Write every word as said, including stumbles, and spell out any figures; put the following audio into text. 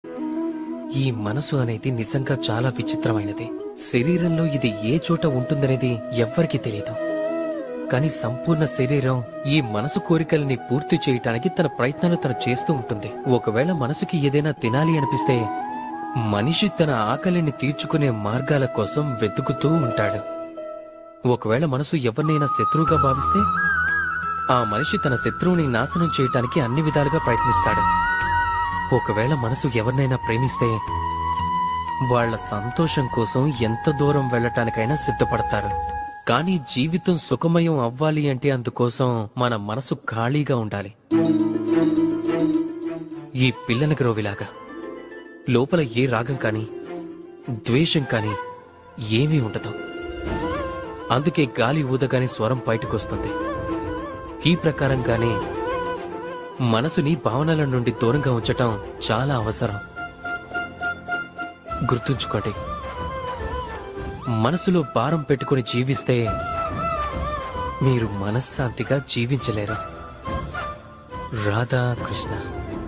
ఈ మనసు అనేది నిజంగా చాలా విచిత్రమైనది. శరీరంలో ఇది ఏ చోట ఉంటుందనేది ఎవ్వరికీ తెలియదు. కానీ సంపూర్ణ శరీరం ఈ మనసు కోరికల్ని పూర్తి చేయటానికి తన ప్రయత్నాలు తను చేస్తూ ఉంటుంది. ఒకవేళ మనసుకి ఏదైనా తినాలి అనిపిస్తే మనిషి తన ఆకలిని తీర్చుకునే మార్గాల కోసం వెతుకుతూ ఉంటాడు. ఒకవేళ మనసు ఎవరినైనా శత్రువుగా భావిస్తే ఆ మనిషి తన శత్రువుని నాశనం చేయటానికి అన్ని విధాలుగా ప్రయత్నిస్తాడు. ఒకవేళ మనసు ఎవరినైనా ప్రేమిస్తే వాళ్ల సంతోషం కోసం ఎంత దూరం వెళ్లటానికైనా సిద్ధపడతారు. కానీ జీవితం సుఖమయం అవ్వాలి అంటే అందుకోసం మన మనసు ఖాళీగా ఉండాలి. ఈ పిల్లల గ్రోవిలాగా లోపల ఏ రాగం కానీ ద్వేషం కానీ ఏమీ ఉండదు. అందుకే గాలి ఊదగానే స్వరం బయటకొస్తుంది. ఈ ప్రకారంగానే మనసుని భావనల నుండి దూరంగా ఉంచటం చాలా అవసరం. గుర్తుంచుకోండి, మనసులో భారం పెట్టుకుని జీవిస్తే మీరు మనశ్శాంతిగా జీవించలేరు. రాధా కృష్ణ.